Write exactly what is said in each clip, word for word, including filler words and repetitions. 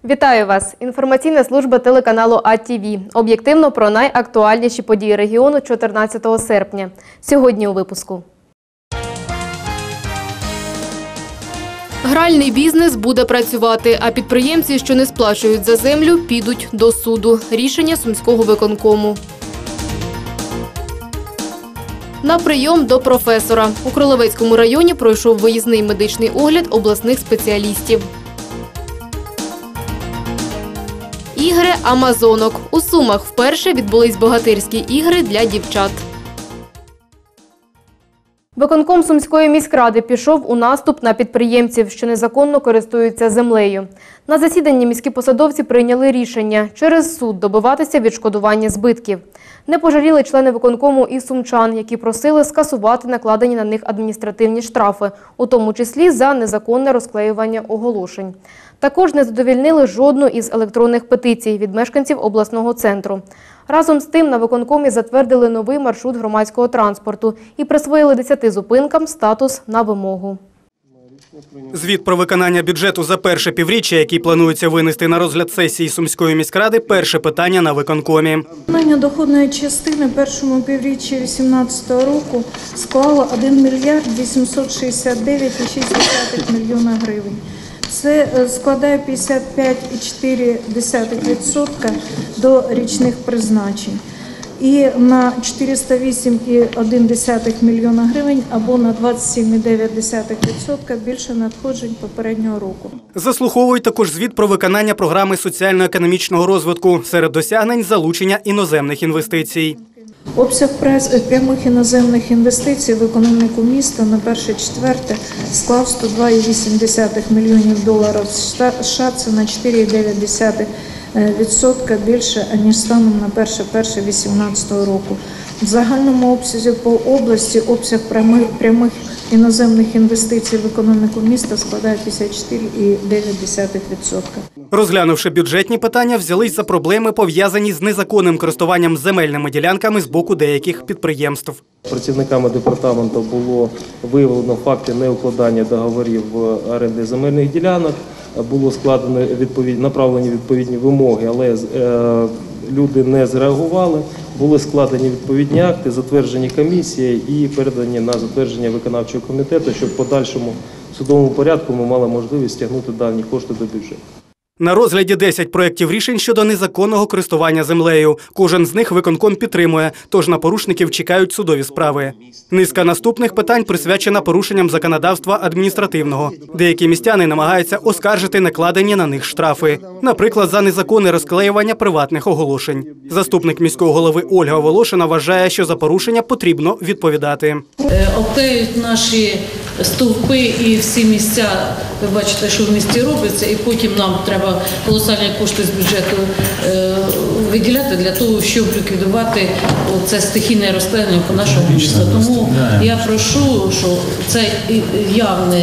Вітаю вас! Інформаційна служба телеканалу А Т В. Об'єктивно про найактуальніші події регіону чотирнадцятого серпня. Сьогодні у випуску. Гральний бізнес буде працювати, а підприємці, що не сплачують за землю, підуть до суду. Рішення Сумського виконкому. На прийом до професора. У Кролевецькому районі пройшов виїзний медичний огляд обласних спеціалістів. Ігри «Амазонок». У Сумах вперше відбулись богатирські ігри для дівчат. Виконком Сумської міськради пішов у наступ на підприємців, що незаконно користуються землею. На засіданні міські посадовці прийняли рішення через суд добиватися відшкодування збитків. Не пожаліли члени виконкому і сумчан, які просили скасувати накладені на них адміністративні штрафи, у тому числі за незаконне розклеювання оголошень. Також не задовольнили жодну із електронних петицій від мешканців обласного центру. Разом з тим на виконкомі затвердили новий маршрут громадського транспорту і присвоїли десяти зупинкам статус на вимогу. Звіт про виконання бюджету за перше півріччя, який планується винести на розгляд сесії Сумської міськради, перше питання на виконкомі. Виконання доходної частини в першому півріччі дві тисячі вісімнадцятого року склало один мільярд вісімсот шістдесят дев'ять цілих шість десятих мільйона гривень. Це складає п'ятдесят п'ять цілих чотири десятих відсотка до річних призначень. І на чотириста вісім цілих одна десята мільйона гривень або на двадцять сім цілих дев'ять десятих відсотка більше надходжень попереднього року. Заслуховують також звіт про виконання програми соціально-економічного розвитку. Серед досягнень – залучення іноземних інвестицій. Обсяг прямих іноземних інвестицій в економіку міста на перше-четверте склав сто два цілих вісім десятих мільйонів доларів США, це на чотири цілих дев'ять десятих відсотка більше, аніж станом на перше перше дві тисячі вісімнадцятого року. В загальному обсязі по області обсяг прямих, прямих іноземних інвестицій в економіку міста складає п'ятдесят чотири цілих дев'ять десятих відсотка. Розглянувши бюджетні питання, взялись за проблеми, пов'язані з незаконним користуванням земельними ділянками з боку деяких підприємств. Працівниками департаменту було виявлено факти неукладання договорів оренди земельних ділянок. Було складено відповідні, направлені відповідні вимоги, але е, люди не зреагували. Були складені відповідні акти, затверджені комісією і передані на затвердження виконавчого комітету, щоб в подальшому судовому порядку ми мали можливість стягнути дані кошти до бюджету. На розгляді десять проєктів рішень щодо незаконного користування землею. Кожен з них виконком підтримує, тож на порушників чекають судові справи. Низка наступних питань присвячена порушенням законодавства адміністративного. Деякі містяни намагаються оскаржити накладені на них штрафи. Наприклад, за незаконне розклеювання приватних оголошень. Заступник міського голови Ольга Волошина вважає, що за порушення потрібно відповідати. Обклеюють наші стовпи і всі місця, ви бачите, що в місті робиться, і потім нам треба колосальні кошти з бюджету виділяти для того, щоб ліквідувати це стихійне розклеєння по нашому місту. Тому я прошу, що цей явний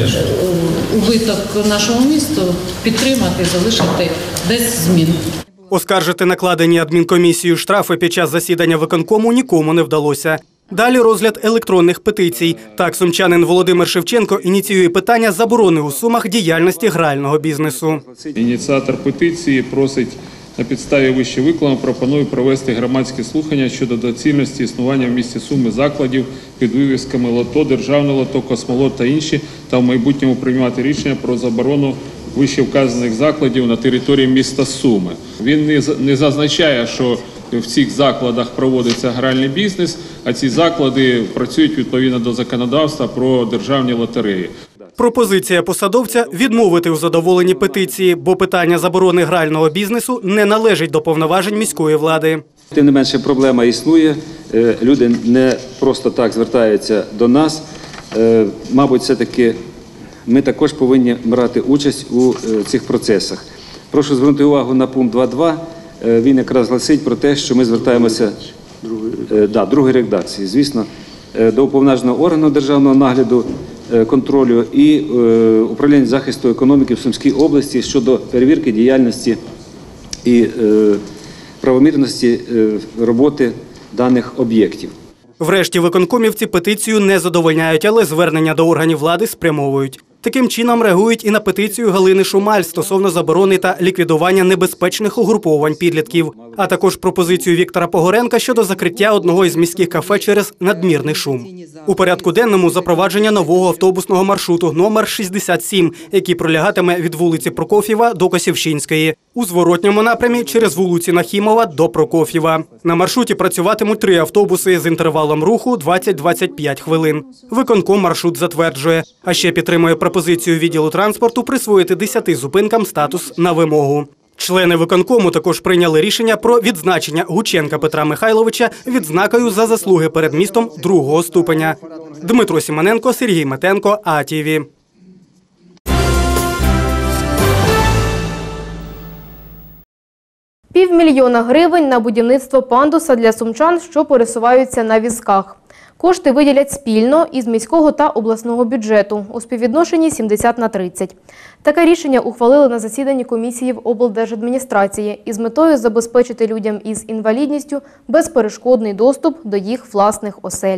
убиток нашого міста підтримати, залишити без змін. Оскаржити накладені адмінкомісією штрафи під час засідання виконкому нікому не вдалося. Далі розгляд електронних петицій. Так, сумчанин Володимир Шевченко ініціює питання заборони у Сумах діяльності грального бізнесу. Ініціатор петиції просить на підставі вище викладеного пропонує провести громадські слухання щодо доцільності існування в місті Суми закладів під вивісками лото, державне лото, космолот та інші, та в майбутньому приймати рішення про заборону вище вказаних закладів на території міста Суми. Він не зазначає, що в цих закладах проводиться гральний бізнес, а ці заклади працюють відповідно до законодавства про державні лотереї. Пропозиція посадовця – відмовити у задоволенні петиції, бо питання заборони грального бізнесу не належить до повноважень міської влади. Тим не менше, проблема існує, люди не просто так звертаються до нас. Мабуть, все-таки ми також повинні брати участь у цих процесах. Прошу звернути увагу на пункт два точка два. Він якраз гласить про те, що ми звертаємося до другої редакції, звісно, до уповноваженого органу державного нагляду, контролю і управління захисту економіки в Сумській області щодо перевірки діяльності і правомірності роботи даних об'єктів. Врешті виконкомівці петицію не задовольняють, але звернення до органів влади спрямовують. Таким чином реагують і на петицію Галини Шумаль стосовно заборони та ліквідування небезпечних угруповань підлітків, а також пропозицію Віктора Погоренка щодо закриття одного із міських кафе через надмірний шум. У порядку денному запровадження нового автобусного маршруту номер шістдесят сім, який пролягатиме від вулиці Прокоф'єва до Косівщинської. У зворотньому напрямі через вулиці Нахімова до Прокоф'єва. На маршруті працюватимуть три автобуси з інтервалом руху двадцять - двадцять п'ять хвилин. Виконком маршрут затверджує. А ще підтримує пропозицію відділу транспорту присвоїти десяти зупинкам статус на вимогу. Члени виконкому також прийняли рішення про відзначення Гученка Петра Михайловича відзнакою за заслуги перед містом другого ступеня. Дмитро Сімоненко, Сергій Метенко, А Т В. Півмільйона гривень на будівництво пандуса для сумчан, що пересуваються на візках. Кошти виділять спільно із міського та обласного бюджету у співвідношенні сімдесят на тридцять. Таке рішення ухвалили на засіданні комісії в облдержадміністрації із метою забезпечити людям із інвалідністю безперешкодний доступ до їх власних осель.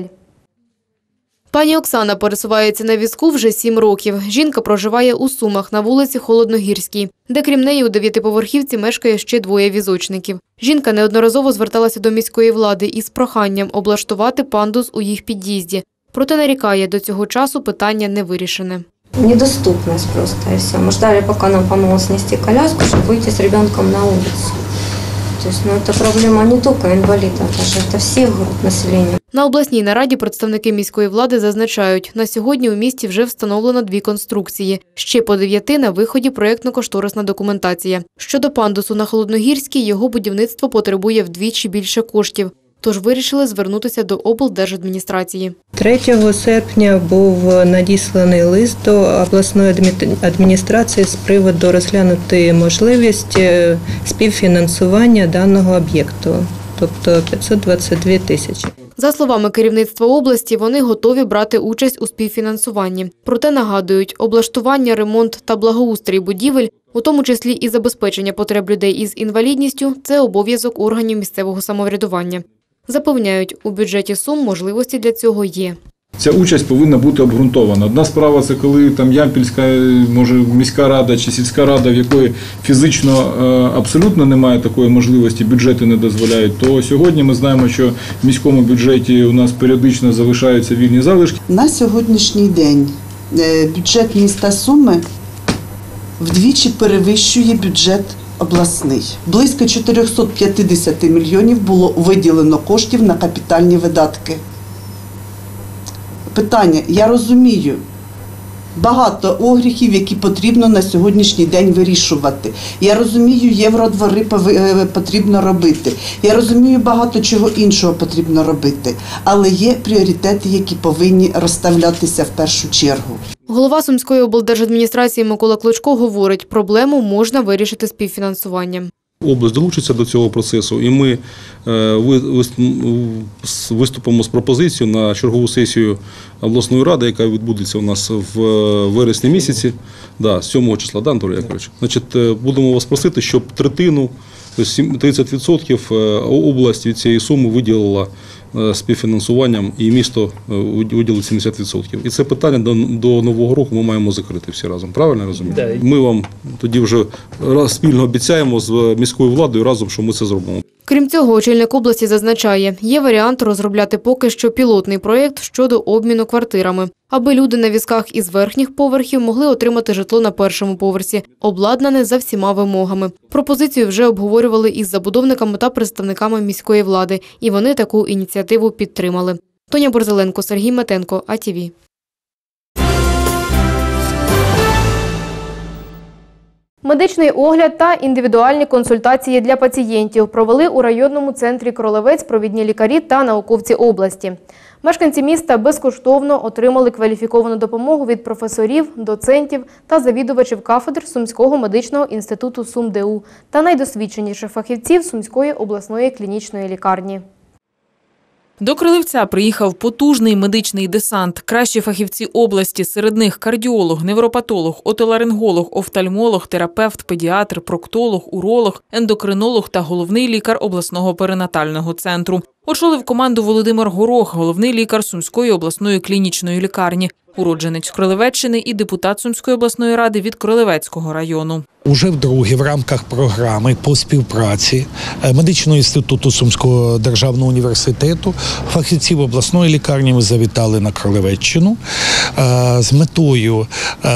Пані Оксана пересувається на візку вже сім років. Жінка проживає у Сумах на вулиці Холодногірській, де крім неї у дев'ятиповерхівці мешкає ще двоє візочників. Жінка неодноразово зверталася до міської влади із проханням облаштувати пандус у їх під'їзді. Проте нарікає, до цього часу питання не вирішене. Недоступность просто и все. Мы ждали, пока нам помогут снести коляску, чтобы выйти с ребенком на улицу. То есть, ну, это проблема не только инвалидов, даже это всех груп населения. На обласній нараді представники міської влади зазначають, на сьогодні у місті вже встановлено дві конструкції. Ще по дев'яти на виході проєктно-кошторисна документація. Щодо пандусу на Холодногірській, його будівництво потребує вдвічі більше коштів. Тож вирішили звернутися до облдержадміністрації. третього серпня був надісланий лист до обласної адміністрації з приводу розглянути можливість співфінансування даного об'єкту, тобто п'ятсот двадцять дві тисячі. За словами керівництва області, вони готові брати участь у співфінансуванні. Проте нагадують, облаштування, ремонт та благоустрій будівель, у тому числі і забезпечення потреб людей із інвалідністю – це обов'язок органів місцевого самоврядування. Запевняють, у бюджеті Сум можливості для цього є. Ця участь повинна бути обґрунтована. Одна справа – це коли там Ямпільська, може, міська рада чи сільська рада, в якої фізично абсолютно немає такої можливості, бюджети не дозволяють, то сьогодні ми знаємо, що в міському бюджеті у нас періодично залишаються вільні залишки. На сьогоднішній день бюджет міста Суми вдвічі перевищує бюджет обласний. Близько чотириста п'ятдесят мільйонів було виділено коштів на капітальні видатки. Питання, я розумію, багато огріхів, які потрібно на сьогоднішній день вирішувати. Я розумію, євродвори потрібно робити. Я розумію, багато чого іншого потрібно робити. Але є пріоритети, які повинні розставлятися в першу чергу. Голова Сумської облдержадміністрації Микола Клочко говорить, проблему можна вирішити співфінансуванням. Область долучиться до цього процесу, і ми виступимо з пропозицією на чергову сесію обласної ради, яка відбудеться у нас в вересні місяці, да, з сьомого числа, да, Анатолій Яковлевич? Значить, будемо вас просити, щоб третину, тобто тридцять відсотків область від цієї суми виділила співфінансуванням, і місто виділить сімдесят відсотків. І це питання до, до Нового року ми маємо закрити всі разом. Правильно я розумію? Да. Ми вам тоді вже спільно обіцяємо з міською владою разом, що ми це зробимо. Крім цього, очільник області зазначає, є варіант розробляти поки що пілотний проєкт щодо обміну квартирами, аби люди на візках із верхніх поверхів могли отримати житло на першому поверсі, обладнане за всіма вимогами. Пропозицію вже обговорювали із забудовниками та представниками міської влади, і вони таку ініціативу підтримали. Тоня Борзеленко, Сергій Метенко, А Т В. Медичний огляд та індивідуальні консультації для пацієнтів провели у районному центрі Кролевець провідні лікарі та науковці області. Мешканці міста безкоштовно отримали кваліфіковану допомогу від професорів, доцентів та завідувачів кафедр Сумського медичного інституту СумДУ та найдосвідченіших фахівців Сумської обласної клінічної лікарні. До Кролевця приїхав потужний медичний десант. Кращі фахівці області, серед них кардіолог, невропатолог, отоларинголог, офтальмолог, терапевт, педіатр, проктолог, уролог, ендокринолог та головний лікар обласного перинатального центру. Очолив команду Володимир Горох, головний лікар Сумської обласної клінічної лікарні. уродженець Кролевеччини і депутат Сумської обласної ради від Кролевецького району. Уже вдруге в рамках програми по співпраці Медичного інституту Сумського державного університету фахівців обласної лікарні ми завітали на Кролевеччину з метою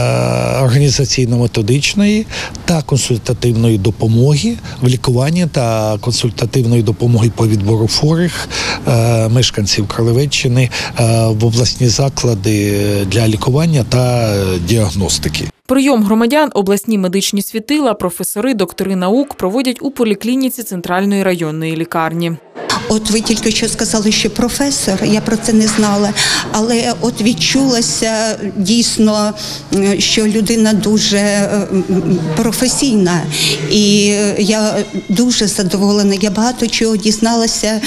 організаційно-методичної та консультативної допомоги в лікуванні та консультативної допомоги по відбору хворих мешканців Кролевеччини в обласні заклади для лікування та діагностики. Прийом громадян обласні медичні світила, професори, доктори наук проводять у поліклініці Центральної районної лікарні. От ви тільки що сказали, що професор, я про це не знала, але от відчулося дійсно, що людина дуже професійна. І я дуже задоволена, я багато чого дізналася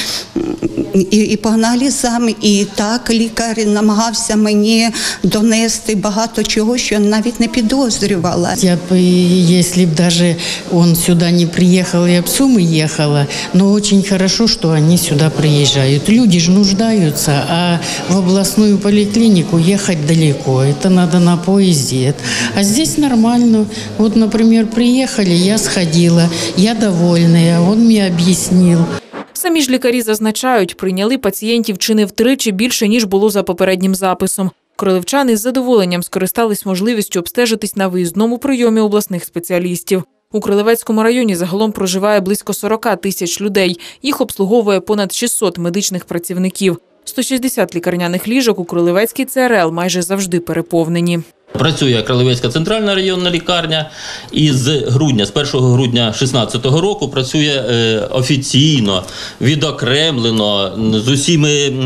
і, і по аналізам, і так лікар намагався мені донести багато чого, що навіть не підозрювала. Я б, якщо б навіть він сюди не приїхав, я б в Суми їхала, але дуже хорошо, що вони сюда приезжают. Люди же нуждаются, а в областную поликлинику ехать далеко. Это надо на поезде. А здесь нормально. Вот, например, приехали, я сходила, я довольная, он мне объяснил. Самі ж лікарі зазначають, прийняли пацієнтів чи не втричі більше, ніж було за попереднім записом. Кролевчани з задоволенням скористались можливістю обстежитись на виїзному прийомі обласних спеціалістів. У Кролевецькому районі загалом проживає близько сорок тисяч людей. Їх обслуговує понад шістсот медичних працівників. сто шістдесят лікарняних ліжок у Кролевецькій Це Ер Ел майже завжди переповнені. Працює Кролевецька центральна районна лікарня і з грудня, з першого грудня дві тисячі шістнадцятого року працює е, офіційно, відокремлено, з усіми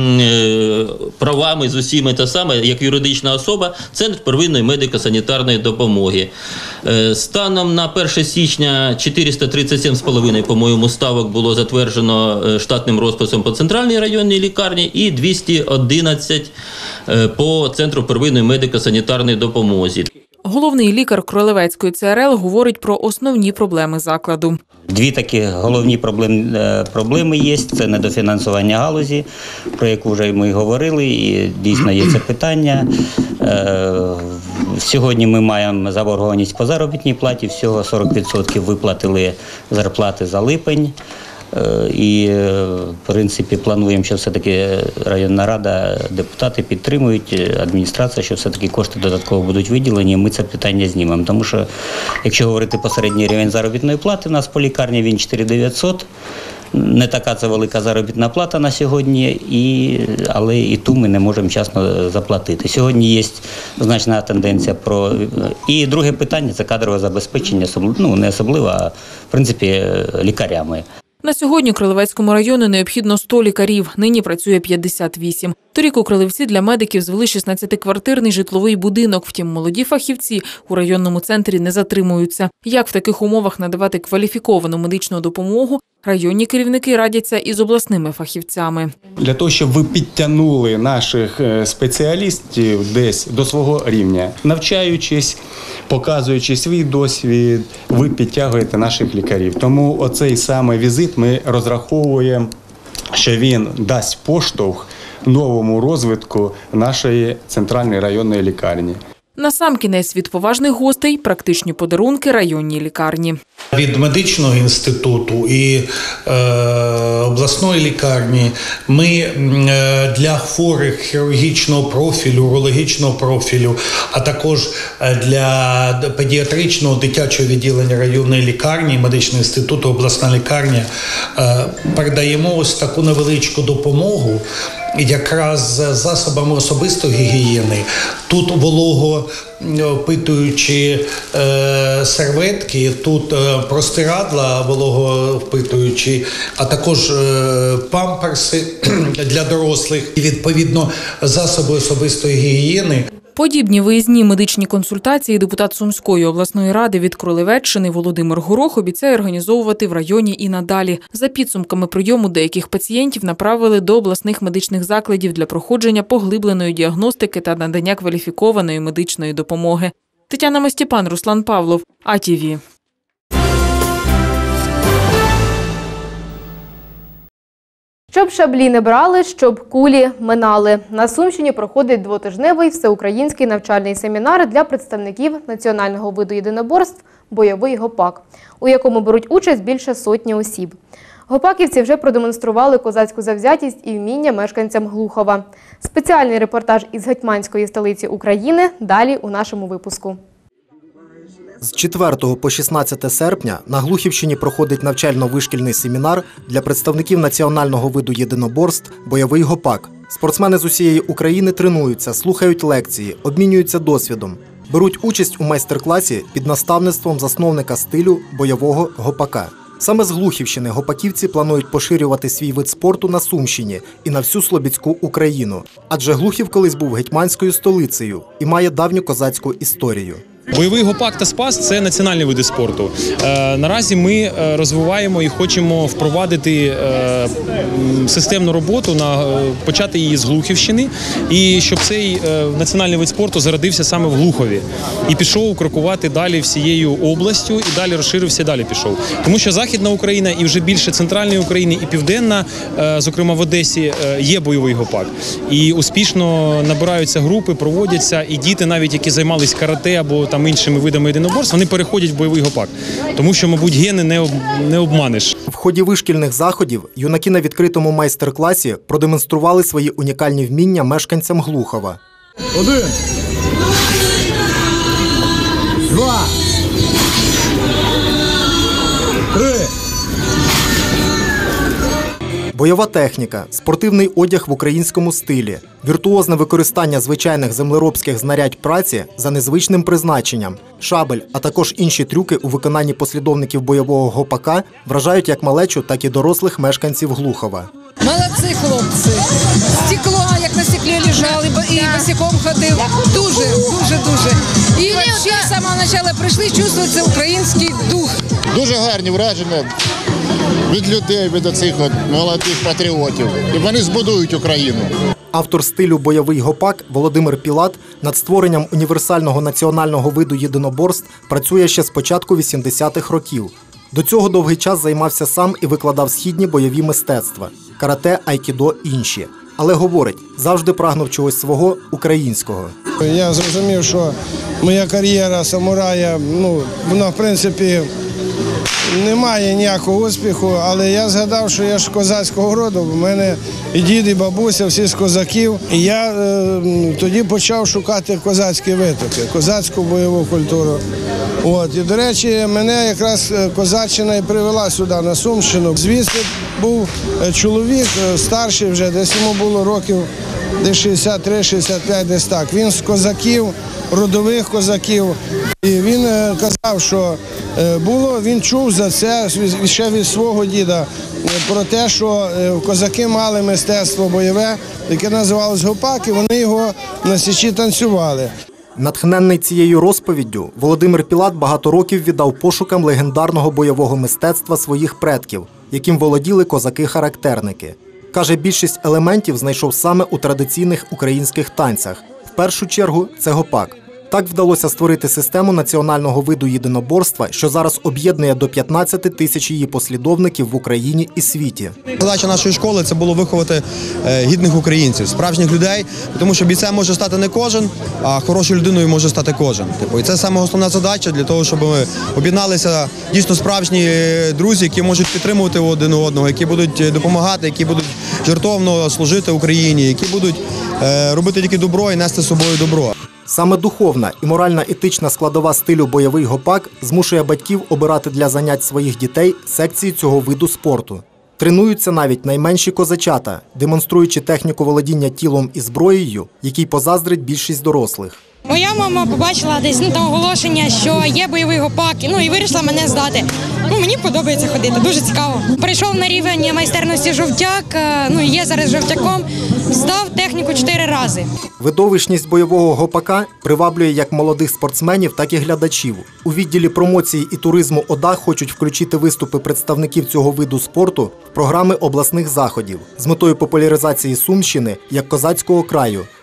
е, правами, з усіми те саме, як юридична особа, Центр первинної медико-санітарної допомоги. Е, станом на перше січня чотириста тридцять сім цілих п'ять десятих, по-моєму, ставок було затверджено штатним розписом по центральній районній лікарні і двісті одинадцять е, по Центру первинної медико-санітарної допомоги. Головний лікар Кролевецької Це Ер Ел говорить про основні проблеми закладу. Дві такі головні проблеми, проблеми є. Це недофінансування галузі, про яку вже ми говорили, і дійсно є це питання. Сьогодні ми маємо заборгованість по заробітній платі, всього сорок відсотків виплатили зарплати за липень. І, в принципі, плануємо, що все-таки районна рада, депутати підтримують, адміністрація, що все-таки кошти додатково будуть виділені, і ми це питання знімемо. Тому що, якщо говорити по середній рівень заробітної плати, у нас по лікарні він чотири тисячі дев'ятсот, не така це велика заробітна плата на сьогодні, і, але і ту ми не можемо вчасно заплатити. Сьогодні є значна тенденція про... І друге питання – це кадрове забезпечення, ну не особливо, а в принципі лікарями. На сьогодні Кролевецькому району необхідно сто лікарів, нині працює п'ятдесят вісім. Торік у Кролевці для медиків звели шістнадцятиквартирний житловий будинок, втім молоді фахівці у районному центрі не затримуються. Як в таких умовах надавати кваліфіковану медичну допомогу, районні керівники радяться із обласними фахівцями. Для того, щоб ви підтягнули наших спеціалістів десь до свого рівня, навчаючись, показуючи свій досвід, ви підтягуєте наших лікарів. Тому оцей саме візит ми розраховуємо, що він дасть поштовх новому розвитку нашої центральної районної лікарні. Насамкінець від поважних гостей – практичні подарунки районній лікарні. Від медичного інституту і е, обласної лікарні ми е, для хворих хірургічного профілю, урологічного профілю, а також для педіатричного дитячого відділення районної лікарні, медичного інституту, обласна лікарня е, передаємо ось таку невеличку допомогу, якраз з засобами особистої гігієни. Тут вологовпитуючі е, серветки, тут е, простирадла вологовпитуючі, а також е, памперси для дорослих і, відповідно, засоби особистої гігієни. Подібні виїзні медичні консультації депутат Сумської обласної ради від Кролевеччини Володимир Горох обіцяє організовувати в районі і надалі. За підсумками прийому деяких пацієнтів направили до обласних медичних закладів для проходження поглибленої діагностики та надання кваліфікованої медичної допомоги. Тетяна Мостіпан, Руслан Павлов, А Ті Ві. Щоб шаблі не брали, щоб кулі минали. На Сумщині проходить двотижневий всеукраїнський навчальний семінар для представників національного виду єдиноборств «Бойовий гопак», у якому беруть участь більше сотні осіб. Гопаківці вже продемонстрували козацьку завзятість і вміння мешканцям Глухова. Спеціальний репортаж із гетьманської столиці України далі у нашому випуску. З четвертого по шістнадцяте серпня на Глухівщині проходить навчально-вишкільний семінар для представників національного виду єдиноборств «Бойовий гопак». Спортсмени з усієї України тренуються, слухають лекції, обмінюються досвідом. Беруть участь у майстер-класі під наставництвом засновника стилю бойового гопака. Саме з Глухівщини гопаківці планують поширювати свій вид спорту на Сумщині і на всю Слобідську Україну. Адже Глухів колись був гетьманською столицею і має давню козацьку історію. Бойовий гопак та спас – це національні види спорту. Е, наразі ми розвиваємо і хочемо впровадити е, системну роботу, на, почати її з Глухівщини, і щоб цей е, національний вид спорту зародився саме в Глухові. І пішов крокувати далі всією областю, і далі розширився, далі пішов. Тому що Західна Україна і вже більше Центральної України і Південна, е, зокрема в Одесі, е, є бойовий гопак. І успішно набираються групи, проводяться, і діти навіть, які займалися карате або там іншими видами єдиноборств, вони переходять в бойовий гопак. Тому що, мабуть, гени не, об... не обманеш. В ході вишкільних заходів юнаки на відкритому майстер-класі продемонстрували свої унікальні вміння мешканцям Глухова. Один. Два. Три. Бойова техніка, спортивний одяг в українському стилі, віртуозне використання звичайних землеробських знарядь праці за незвичним призначенням, шабель, а також інші трюки у виконанні послідовників бойового гопака вражають як малечу, так і дорослих мешканців Глухова. Молодці хлопці! Стекло, як на стеклі лежали, і босиком ходив. Дуже, дуже, дуже. І взагалі з самого початку прийшли, чувствується український дух. Дуже гарні враження від людей, від оцих от молодих патріотів. І вони збудують Україну. Автор стилю «Бойовий гопак» Володимир Пілат над створенням універсального національного виду єдиноборств працює ще з початку вісімдесятих років. До цього довгий час займався сам і викладав східні бойові мистецтва – карате, айкідо, інші. Але говорить, завжди прагнув чогось свого українського. Я зрозумів, що моя кар'єра самурая, ну, вона в принципі не має ніякого успіху, але я згадав, що я ж козацького роду, в мене і дід, і бабуся, всі з козаків. І я е, тоді почав шукати козацькі витоки, козацьку бойову культуру. От. І, до речі, мене якраз козаччина і привела сюди, на Сумщину. Звідси був чоловік старший вже, десь йому було років десь шістдесят три шістдесят п'ять, десь так. Він з козаків, родових козаків. І він казав, що було, він чув за це ще від свого діда, про те, що козаки мали мистецтво бойове, яке називалось гопак, і вони його на січі танцювали. Натхненний цією розповіддю, Володимир Пілат багато років віддав пошукам легендарного бойового мистецтва своїх предків, яким володіли козаки-характерники. Каже, більшість елементів знайшов саме у традиційних українських танцях. В першу чергу – це гопак. Так вдалося створити систему національного виду єдиноборства, що зараз об'єднує до п'ятнадцяти тисяч її послідовників в Україні і світі. Задача нашої школи – це було виховати гідних українців, справжніх людей, тому що бійцем може стати не кожен, а хорошою людиною може стати кожен. І це саме основна задача для того, щоб ми об'єдналися дійсно справжні друзі, які можуть підтримувати один одного, які будуть допомагати, які будуть жертовно служити Україні, які будуть робити тільки добро і нести з собою добро. Саме духовна і морально-етична складова стилю «Бойовий гопак» змушує батьків обирати для занять своїх дітей секції цього виду спорту. Тренуються навіть найменші козачата, демонструючи техніку володіння тілом і зброєю, якій позаздрить більшість дорослих. Моя мама побачила десь ну, там оголошення, що є бойовий гопак, ну і вирішила мене здати. Ну, мені подобається ходити, дуже цікаво. Прийшов на рівень майстерності жовтяк, ну і є зараз жовтяком, здав техніку чотири рази. Видовищність бойового гопака приваблює як молодих спортсменів, так і глядачів. У відділі промоції і туризму ОДА хочуть включити виступи представників цього виду спорту в програми обласних заходів з метою популяризації Сумщини як козацького краю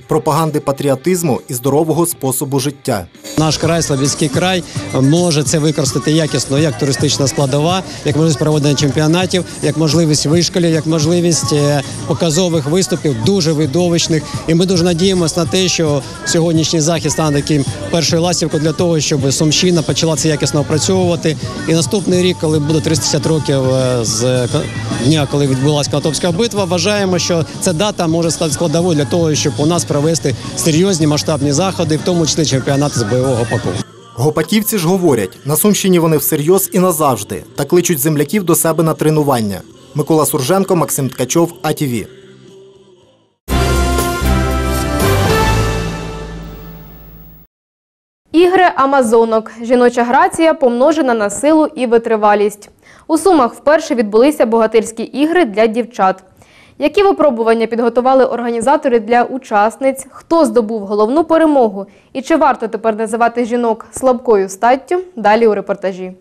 пропаганди патріотизму і здорового способу життя. Наш край, Слобідський край, може це використати якісно як туристична складова, як можливість проведення чемпіонатів, як можливість вишколів, як можливість показових виступів, дуже видовищних. І ми дуже надіємося на те, що сьогоднішній захід стане таким першою ластівкою для того, щоб Сумщина почала це якісно опрацьовувати. І наступний рік, коли буде тридцять років з дня, коли відбулася Конотопська битва, вважаємо, що ця дата може стати складовою для того, щоб у нас провести серйозні масштабні заходи, в тому числі чемпіонати з бойового паку. Гопаківці ж говорять, на Сумщині вони всерйоз і назавжди, та кличуть земляків до себе на тренування. Микола Сурженко, Максим Ткачов, А Ті Ві. Ігри амазонок. Жіноча грація помножена на силу і витривалість. У Сумах вперше відбулися богатирські ігри для дівчат. Які випробування підготували організатори для учасниць, хто здобув головну перемогу і чи варто тепер називати жінок слабкою статтю – далі у репортажі.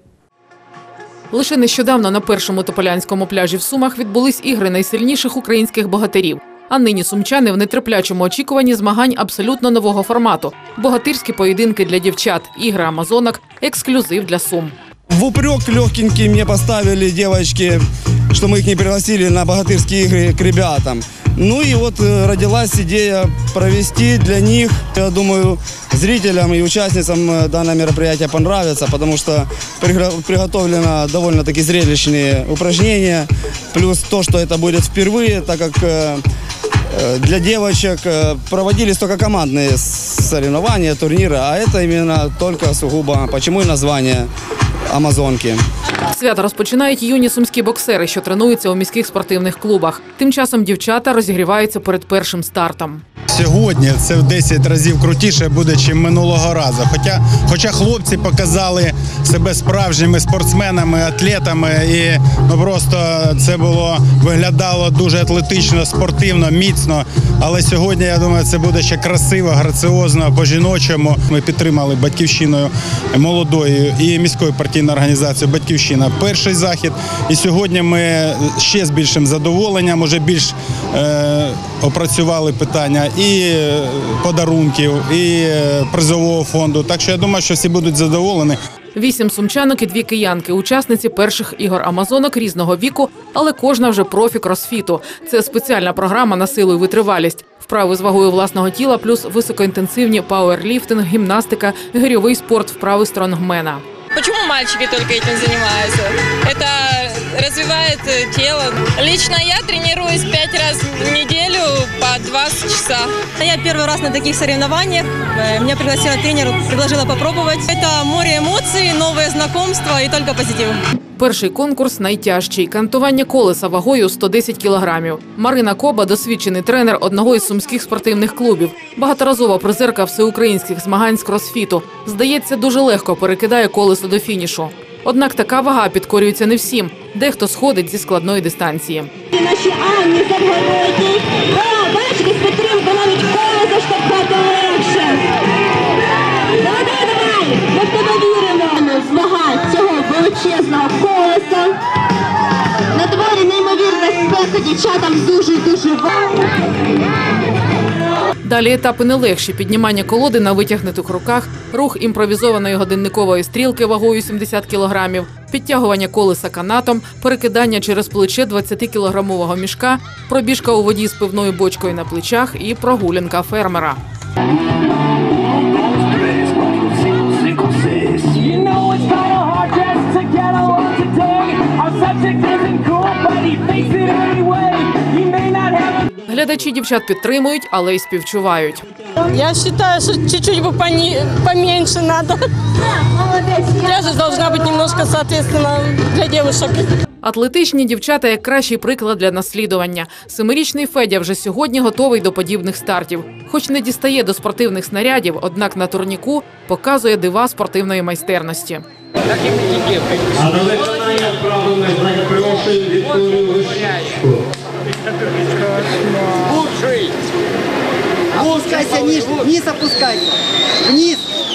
Лише нещодавно на першому тополянському пляжі в Сумах відбулись ігри найсильніших українських богатирів. А нині сумчани в нетерплячому очікуванні змагань абсолютно нового формату – богатирські поєдинки для дівчат, ігри амазонок, ексклюзив для Сум. В упрек легкенький мне поставили девочки, что мы их не пригласили на богатырские игры к ребятам. Ну и вот родилась идея провести для них. Я думаю, зрителям и участницам данное мероприятие понравится, потому что приготовлено довольно-таки зрелищные упражнения. Плюс то, что это будет впервые, так как для девочек проводились только командные соревнования, турниры, а это именно только сугубо, почему и название амазонки. Свято розпочинають юні сумські боксери, що тренуються у міських спортивних клубах. Тим часом дівчата розігріваються перед першим стартом. Сьогодні це в десять разів крутіше буде, ніж минулого разу. Хоча, хоча хлопці показали себе справжніми спортсменами, атлетами, і ну, просто це було, виглядало дуже атлетично, спортивно, міцно. Але сьогодні, я думаю, це буде ще красиво, граціозно, по-жіночому. Ми підтримали Батьківщиною молодою і міською партійною організацією «Батьківщина» перший захід. І сьогодні ми ще з більшим задоволенням, уже більш е, опрацювали питання і подарунків, і призового фонду. Так що я думаю, що всі будуть задоволені. Вісім сумчанок і дві киянки – учасниці перших ігор амазонок різного віку, але кожна вже профі кросфіту. Це спеціальна програма на силу і витривалість. Вправи з вагою власного тіла, плюс високоінтенсивні пауерліфтинг, гімнастика, гирьовий спорт, вправи стронгмена. Почему мальчики только этим занимаются? Это развивает тело. Лично я тренируюсь пять раз в неделю по двадцать часа. Я первый раз на таких соревнованиях. Меня пригласила тренер, предложила попробовать. Это море эмоций, новые знакомства и только позитив. Перший конкурс найтяжчий – кантування колеса вагою сто десять кілограмів. Марина Коба – досвідчений тренер одного із сумських спортивних клубів. Багаторазова призерка всеукраїнських змагань з кросфіту. Здається, дуже легко перекидає колесо до фінішу. Однак така вага підкорюється не всім. Дехто сходить зі складної дистанції. Наші Анні Завгородній. О, бачите, з підтримки навіть колесо штовхати легше. Давай, давай, давай! Ми в тебе віримо. Змагань цього величезного колеса. На дворі неймовірна спека, дівчатам дуже-дуже важко. Далі етапи не легші – піднімання колоди на витягнутих руках, рух імпровізованої годинникової стрілки вагою сімдесят кілограмів, підтягування колеса канатом, перекидання через плече двадцятикілограмового мішка, пробіжка у воді з пивною бочкою на плечах і прогулянка фермера. Глядачі дівчат підтримують, але й співчувають. Я вважаю, що чуть-чуть бы поменьше надо. Тяжесть должна быть немножко, соответственно, для девушек. Атлетичні дівчата як кращий приклад для наслідування. Семирічний Федя вже сьогодні готовий до подібних стартів. Хоч не дістає до спортивних снарядів, однак на турніку показує дива спортивної майстерності. А на виконання вправи ми запрошуємо Вікторію Вишневську. Опускайся ниже, вниз опускайся. Вниз.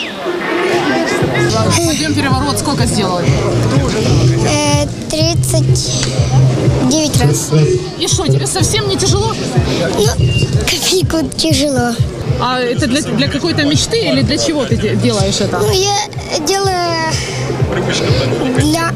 Подъем переворот сколько сделали? тридцать девять раз. И что, тебе совсем не тяжело? Ну, копейку тяжело. А это для, для какой-то мечты или для чего ты де- делаешь это? Ну, я делаю для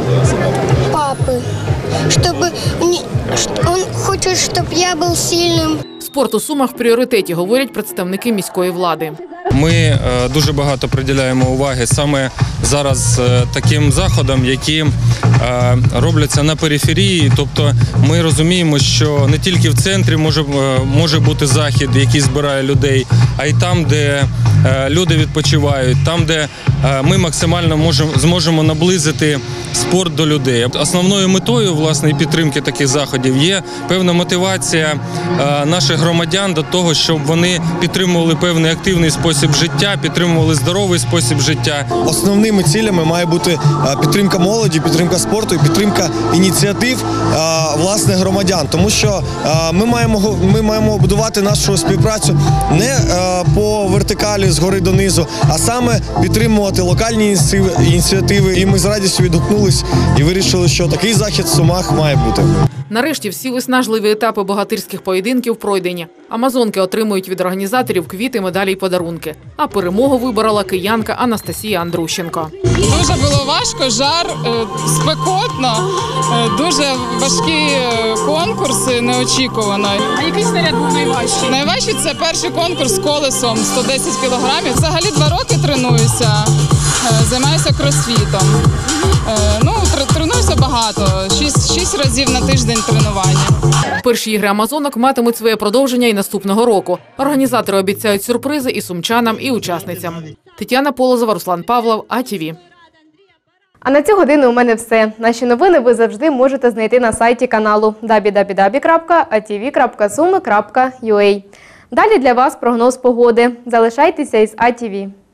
папы, чтобы не- он хочет, чтобы я был сильным. Спорт у Сумах в пріоритеті, говорять представники міської влади. Ми е, дуже багато приділяємо уваги саме зараз е, таким заходам, які е, робляться на периферії. Тобто ми розуміємо, що не тільки в центрі може, е, може бути захід, який збирає людей, а й там, де е, люди відпочивають, там, де е, ми максимально можемо, зможемо наблизити спорт до людей. Основною метою, власне, підтримки таких заходів є певна мотивація е, наших громадян до того, щоб вони підтримували певний активний спосіб життя, підтримували здоровий спосіб життя. Основними цілями має бути е, підтримка молоді, підтримка спорту і підтримка ініціатив е, власне громадян. Тому що е, ми маємо го- ми маємо будувати нашу співпрацю не е, по вертикалі згори донизу, а саме підтримувати локальні ініціативи- ініціативи. І ми з радістю відгукнулись і вирішили, що такий захід в Сумах має бути. Нарешті всі виснажливі етапи богатирських поєдинків пройдені. Амазонки отримують від організаторів квіти, медалі й подарунки. А перемогу виборола киянка Анастасія Андрущенко. Дуже було важко, жар, е, спекотно, е, дуже важкі е, конкурси, неочікувано. А який снаряд був найважчий? Найважчий – це перший конкурс з колесом сто десять кілограмів. Взагалі два роки тренуюся, е, займаюся кросфітом. Е, Ну, тр- тренуюся багато, шість, шість разів на тиждень тренування. Перші ігри амазонок матимуть своє продовження і наступного року. Організатори обіцяють сюрпризи і сумчанам, і учасницям. Тетяна Полозова, Руслан Павлов, А Т В. А на цю годину у мене все. Наші новини ви завжди можете знайти на сайті каналу дабл ю дабл ю дабл ю крапка а ті ві крапка суми крапка ю а. Далі для вас прогноз погоди. Залишайтеся із А Т В.